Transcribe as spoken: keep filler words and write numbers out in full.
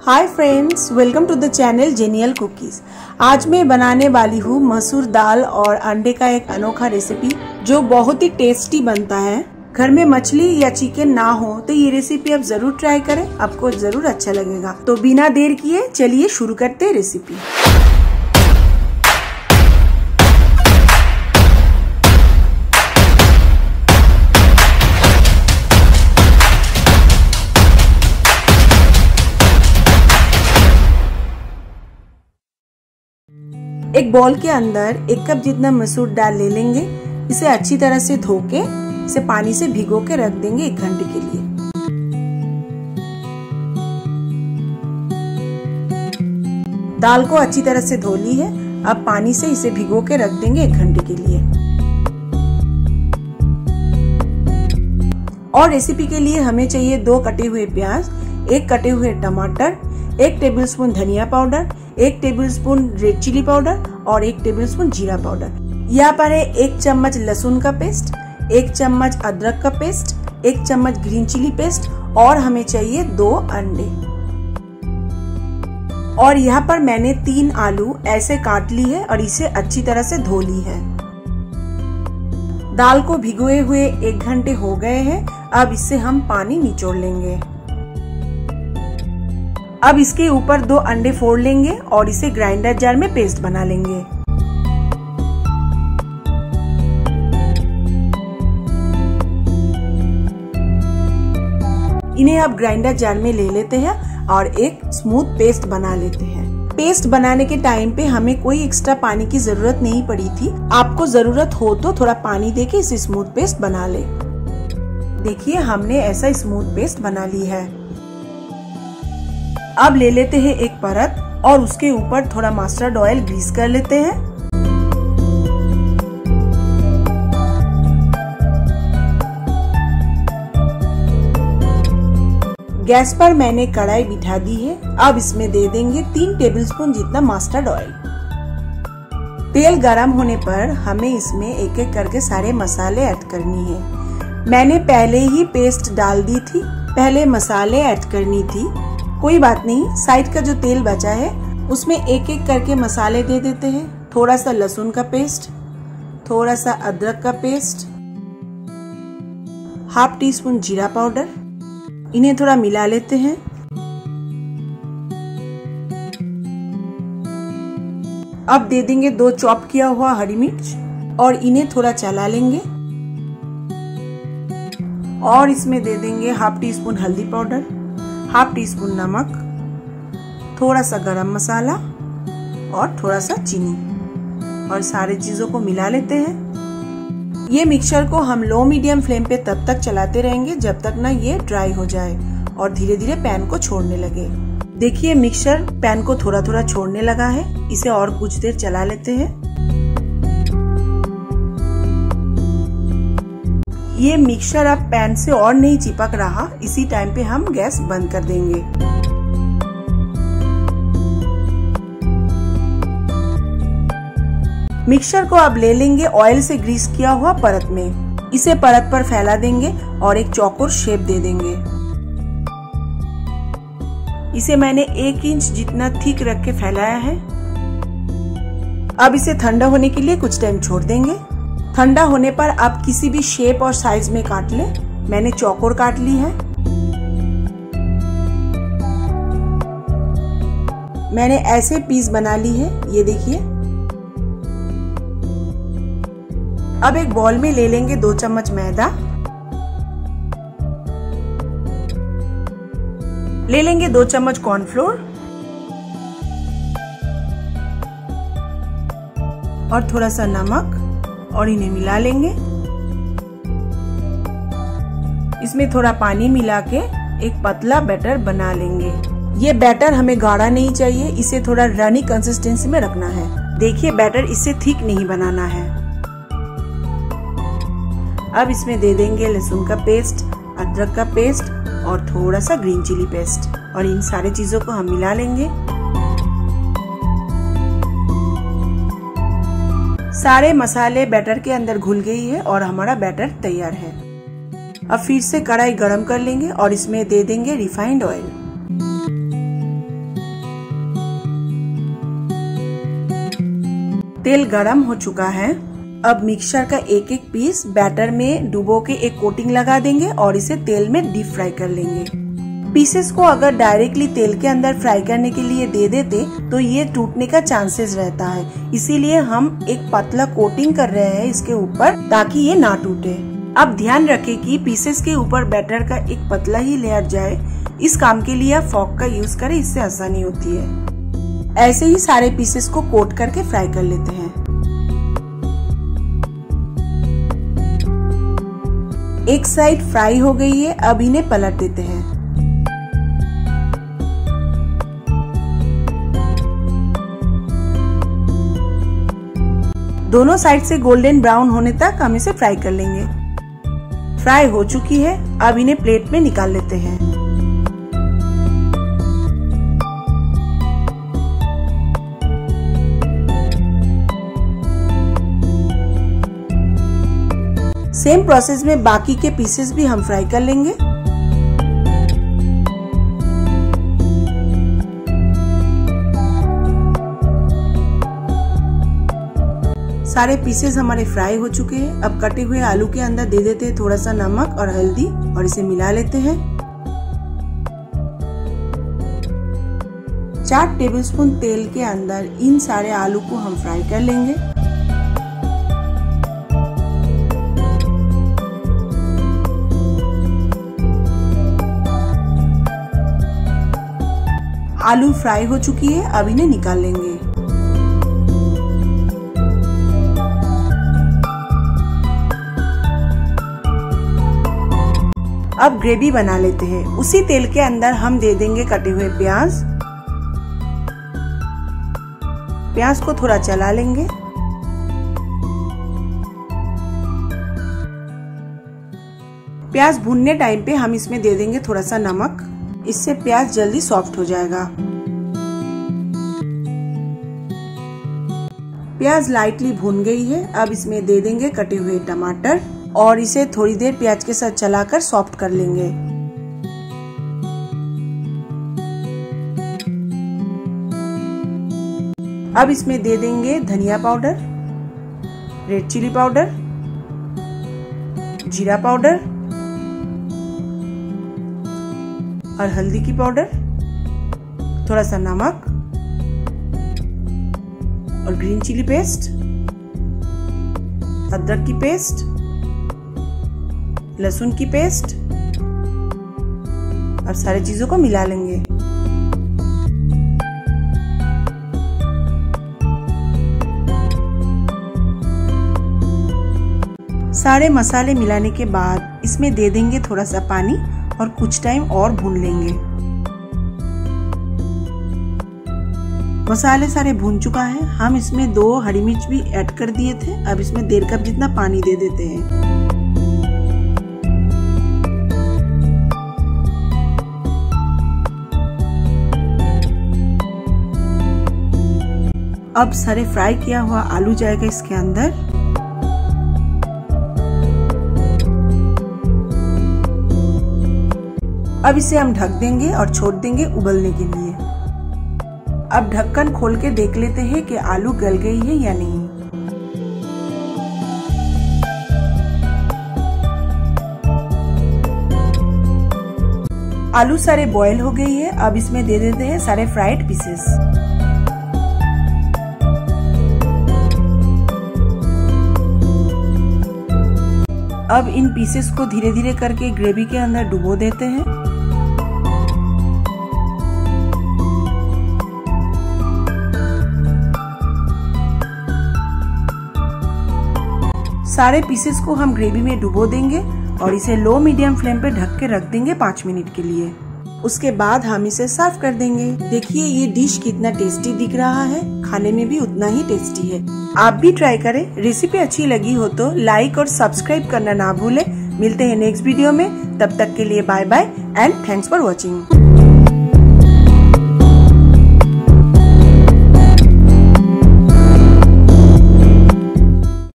Hi friends, welcome to the channel Genial Cookies. आज मैं बनाने वाली हूँ मसूर दाल और अंडे का एक अनोखा रेसिपी जो बहुत ही टेस्टी बनता है। घर में मछली या चिकन ना हो तो ये रेसिपी आप जरूर ट्राई करें, आपको जरूर अच्छा लगेगा। तो बिना देर किए चलिए शुरू करते हैं रेसिपी। एक बॉल के अंदर एक कप जितना मसूर दाल ले लेंगे। इसे अच्छी तरह से धो के इसे पानी से भिगो के रख देंगे एक घंटे के लिए। दाल को अच्छी तरह से धो ली है, अब पानी से इसे भिगो के रख देंगे एक घंटे के लिए। और रेसिपी के लिए हमें चाहिए दो कटे हुए प्याज, एक कटे हुए टमाटर, एक टेबलस्पून धनिया पाउडर, एक टेबलस्पून रेड चिली पाउडर और एक टेबलस्पून जीरा पाउडर। यहाँ पर है एक चम्मच लहसुन का पेस्ट, एक चम्मच अदरक का पेस्ट, एक चम्मच ग्रीन चिली पेस्ट और हमें चाहिए दो अंडे। और यहाँ पर मैंने तीन आलू ऐसे काट ली है और इसे अच्छी तरह से धो ली है। दाल को भिगोए हुए एक घंटे हो गए हैं, अब इससे हम पानी निचोड़ लेंगे। अब इसके ऊपर दो अंडे फोड़ लेंगे और इसे ग्राइंडर जार में पेस्ट बना लेंगे। इन्हें अब ग्राइंडर जार में ले लेते हैं और एक स्मूथ पेस्ट बना लेते हैं। पेस्ट बनाने के टाइम पे हमें कोई एक्स्ट्रा पानी की जरूरत नहीं पड़ी थी। आपको जरूरत हो तो थोड़ा पानी देके इसे स्मूथ पेस्ट बना ले। देखिए हमने ऐसा स्मूथ पेस्ट बना ली है। अब ले लेते हैं एक परत और उसके ऊपर थोड़ा मस्टर्ड ऑयल ग्रीस कर लेते हैं। गैस पर मैंने कढ़ाई बिठा दी है। अब इसमें दे देंगे तीन टेबलस्पून जितना मस्टर्ड ऑयल। तेल गरम होने पर हमें इसमें एक एक करके सारे मसाले ऐड करनी है। मैंने पहले ही पेस्ट डाल दी थी, पहले मसाले ऐड करनी थी। कोई बात नहीं, साइड का जो तेल बचा है उसमें एक एक करके मसाले दे देते हैं। थोड़ा सा लहसुन का पेस्ट, थोड़ा सा अदरक का पेस्ट, हाफ टी स्पून जीरा पाउडर। इन्हें थोड़ा मिला लेते हैं। अब दे देंगे दो चॉप किया हुआ हरी मिर्च और इन्हें थोड़ा चला लेंगे। और इसमें दे देंगे हाफ टी स्पून हल्दी पाउडर, हाफ टी स्पून नमक, थोड़ा सा गरम मसाला और थोड़ा सा चीनी और सारे चीजों को मिला लेते हैं। ये मिक्सचर को हम लो मीडियम फ्लेम पे तब तक चलाते रहेंगे जब तक ना ये ड्राई हो जाए और धीरे धीरे पैन को छोड़ने लगे। देखिए मिक्सचर पैन को थोड़ा थोड़ा छोड़ने लगा है। इसे और कुछ देर चला लेते हैं। ये मिक्सचर अब पैन से और नहीं चिपक रहा, इसी टाइम पे हम गैस बंद कर देंगे। मिक्सचर को अब ले लेंगे ऑयल से ग्रीस किया हुआ परत में। इसे परत पर फैला देंगे और एक चौकोर शेप दे देंगे। इसे मैंने एक इंच जितना थिक रख के फैलाया है। अब इसे ठंडा होने के लिए कुछ टाइम छोड़ देंगे। ठंडा होने पर आप किसी भी शेप और साइज में काट लें। मैंने चौकोर काट ली है। मैंने ऐसे पीस बना ली है, ये देखिए। अब एक बॉल में ले लेंगे दो चम्मच मैदा, ले लेंगे दो चम्मच कॉर्नफ्लोर और थोड़ा सा नमक और इन्हें मिला लेंगे। इसमें थोड़ा पानी मिला के एक पतला बैटर बना लेंगे। ये बैटर हमें गाढ़ा नहीं चाहिए, इसे थोड़ा रनी कंसिस्टेंसी में रखना है। देखिए बैटर इससे थिक नहीं बनाना है। अब इसमें दे देंगे लहसुन का पेस्ट, अदरक का पेस्ट और थोड़ा सा ग्रीन चिली पेस्ट और इन सारे चीजों को हम मिला लेंगे। सारे मसाले बैटर के अंदर घुल गई है और हमारा बैटर तैयार है। अब फिर से कढ़ाई गरम कर लेंगे और इसमें दे देंगे रिफाइंड ऑयल। तेल गरम हो चुका है। अब मिक्सचर का एक एक पीस बैटर में डुबो के एक कोटिंग लगा देंगे और इसे तेल में डीप फ्राई कर लेंगे। पीसेस को अगर डायरेक्टली तेल के अंदर फ्राई करने के लिए दे देते तो ये टूटने का चांसेस रहता है, इसीलिए हम एक पतला कोटिंग कर रहे हैं इसके ऊपर ताकि ये ना टूटे। अब ध्यान रखें कि पीसेस के ऊपर बैटर का एक पतला ही लेयर जाए। इस काम के लिए आप फॉर्क का यूज करें, इससे आसानी होती है। ऐसे ही सारे पीसेस को कोट करके फ्राई कर लेते हैं। एक साइड फ्राई हो गई है, अब इन्हें पलट देते हैं। दोनों साइड से गोल्डन ब्राउन होने तक हम इसे फ्राई कर लेंगे। फ्राई हो चुकी है, अब इन्हें प्लेट में निकाल लेते हैं। सेम प्रोसेस में बाकी के पीसेस भी हम फ्राई कर लेंगे। सारे पीसेस हमारे फ्राई हो चुके हैं। अब कटे हुए आलू के अंदर दे देते हैं थोड़ा सा नमक और हल्दी और इसे मिला लेते हैं। चार टेबलस्पून तेल के अंदर इन सारे आलू को हम फ्राई कर लेंगे। आलू फ्राई हो चुकी है, अब इन्हें निकाल लेंगे। अब ग्रेवी बना लेते हैं। उसी तेल के अंदर हम दे देंगे कटे हुए प्याज। प्याज को थोड़ा चला लेंगे। प्याज भूनने टाइम पे हम इसमें दे देंगे थोड़ा सा नमक, इससे प्याज जल्दी सॉफ्ट हो जाएगा। प्याज लाइटली भून गई है, अब इसमें दे देंगे कटे हुए टमाटर और इसे थोड़ी देर प्याज के साथ चलाकर सॉफ्ट कर लेंगे। अब इसमें दे देंगे धनिया पाउडर, रेड चिली पाउडर, जीरा पाउडर और हल्दी की पाउडर, थोड़ा सा नमक और ग्रीन चिली पेस्ट, अदरक की पेस्ट, लहसुन की पेस्ट और सारी चीजों को मिला लेंगे। सारे मसाले मिलाने के बाद इसमें दे देंगे थोड़ा सा पानी और कुछ टाइम और भून लेंगे। मसाले सारे भून चुका है, हम इसमें दो हरी मिर्च भी ऐड कर दिए थे। अब इसमें डेढ़ कप जितना पानी दे देते हैं। अब सारे फ्राई किया हुआ आलू जाएगा इसके अंदर। अब इसे हम ढक देंगे और छोड़ देंगे उबलने के लिए। अब ढक्कन खोल के देख लेते हैं कि आलू गल गई है या नहीं। आलू सारे बॉयल हो गई है, अब इसमें दे देते हैं सारे फ्राइड पीसेस। अब इन पीसेस को धीरे धीरे करके ग्रेवी के अंदर डुबो देते हैं। सारे पीसेस को हम ग्रेवी में डुबो देंगे और इसे लो मीडियम फ्लेम पे ढक के रख देंगे पाँच मिनट के लिए। उसके बाद हम इसे सर्व कर देंगे। देखिए ये डिश कितना टेस्टी दिख रहा है, खाने में भी उतना ही टेस्टी है। आप भी ट्राई करें। रेसिपी अच्छी लगी हो तो लाइक और सब्सक्राइब करना ना भूलें। मिलते हैं नेक्स्ट वीडियो में, तब तक के लिए bye bye and thanks for watching.